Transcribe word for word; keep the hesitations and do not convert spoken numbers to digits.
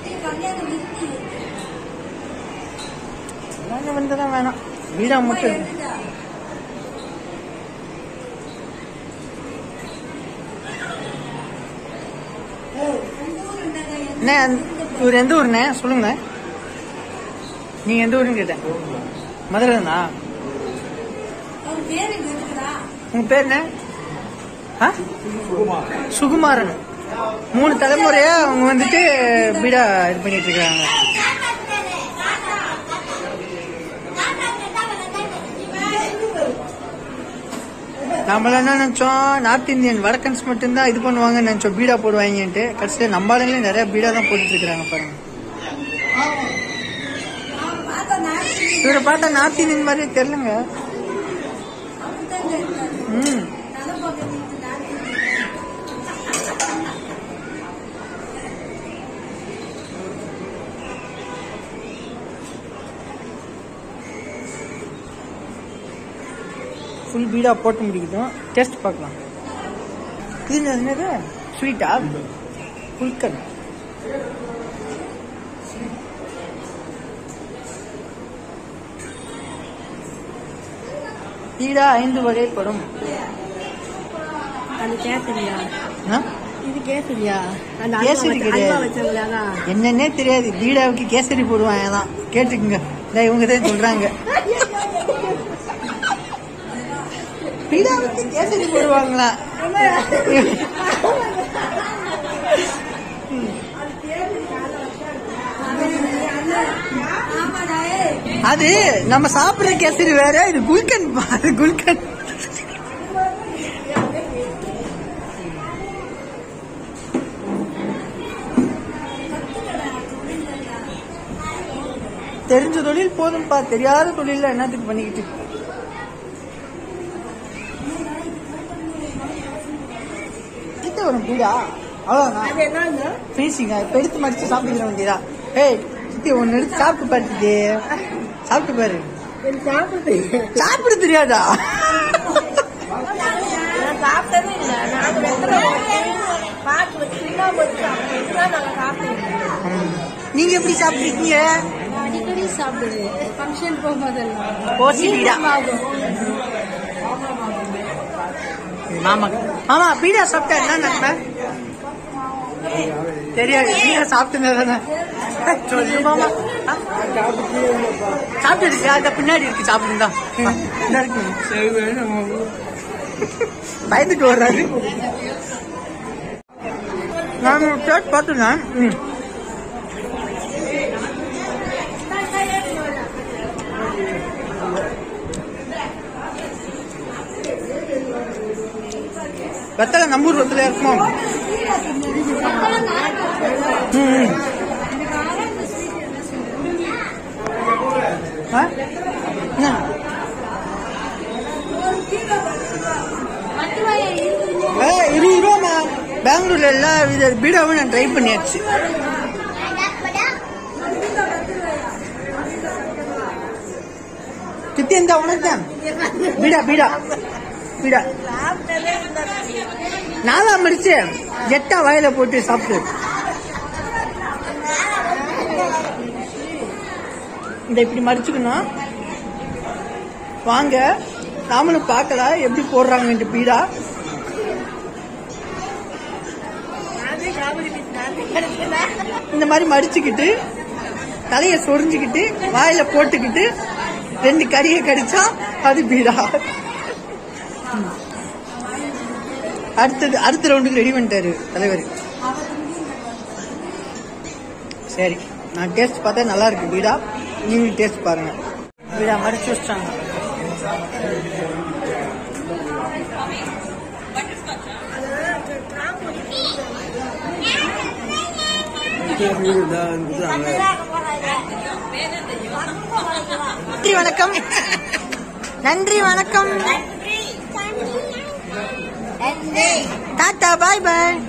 வந்துதான் வேணாம் வீடா மட்டும் இவர் எந்த ஊருண்ணே சொல்லுங்க. நீங்க எந்த ஊருன்னு கேட்டேன். மதுரை தானா? உங்க பேர் என்ன? சுகுமாரன். மூணு தலைமுறையா அவங்க வந்துட்டு பீடா இது பண்ணிட்டு இருக்காங்க. நம்மள என்ன நினைச்சோம், நார்த் இந்தியன் வடக்கன்ஸ் மட்டும்தான் இது பண்ணுவாங்கன்னு நினைச்சோம், பீடா போடுவாங்கன்ட்டு. கடைசியில் நம்ம ஆளுங்களே நிறைய பீடா தான் போட்டுட்டு இருக்காங்க பாருங்க. இவரை பார்த்தா நார்த் இந்தியன் மாதிரியே தெரியலங்க. ம் ஃபுல் பீடா போட்டு முடிக்கட்டும். டேஸ்ட் பார்க்கலாம். இது என்னது? ஸ்வீட்டா? புல்கன். பீடா ஐந்து வகைப்படும். அது கேசரியா? இது கேசரியா? கேசரி கிடையாது, என்னன்னே தெரியாது. பீடாவுக்கு கேசரி போடுவாங்க தான். கேட்டுக்குங்க, இவங்க தான் சொல்றாங்க. பீடாவுக்கு கேசரி போடுவாங்களா? அது நம்ம சாப்பிடுற கேசரி வேற, இது குல்கன். குல்கன் தெரிஞ்ச தொழில் போதும்பா, தெரியாத தொழில என்னத்துக்கு பண்ணிக்கிட்டு. கிட்ட வரும் பீடா அவ்வளவுதான். பேசிங்க இப்ப எடுத்து மடிச்சு சாப்பிட்டுக்கிற வேண்டியதா. ஏய் சித்தி ஒன்னு எடுத்து சாப்பிட்டு பாத்துட்டு சாப்பிட்டு பாரு. சாப்பிட தெரியாதா? நீங்க எப்படி சாப்பிட்டுருக்கீங்க? அடிக்கடி சாப்பிடுவேன், ஃபங்க்ஷன் போகும்போதெல்லாம். மாமா மாமா பீடா சாப்பிட்டா என்ன நன்மை தெரியாது. பீடா சாப்பிட்டு சொல்லு மாமா. சாப்பிட்டு இருக்கு, அந்த பின்னாடி இருக்கு, சாப்பிடுங்க. பயந்துட்டு வர்றாரு. நான் டேஸ்ட் பார்த்துருந்தேன். வெத்தலை நம்பூர் வெத்தலை இருக்குமா? இருபது ரூபாமா? பெங்களூர்ல எல்லா வித பீடாவும் நான் ட்ரை பண்ணியாச்சு. கித்தி எந்த உனக்கு பீடா பீடா பீடா நாலா மடிச்சு எட்டா வாயில போட்டு சாப்பிட்டு. இந்த இப்படி மடிச்சுக்கணும். வாங்க நாமளும் பார்க்கலாம் எப்படி போடுறாங்க பீடா. இந்த மாதிரி மடிச்சுக்கிட்டு தலைய சொரிஞ்சுக்கிட்டு வாயில போட்டுக்கிட்டு ரெண்டு கடியை கடிச்சா அது பீடா. அடுத்தது அடுத்த ரவுண்டுக்கு ரெடி பண்ணிட்டாரு தலைவர். சரி, நான் டேஸ்ட் பார்த்தா நல்லா இருக்கு பீடா. நீங்க டேஸ்ட் பாருங்க. பீடா மடிச்சு வச்சாங்க. நன்றி வணக்கம். நன்றி வணக்கம். டாட்டா பாய் பாய்.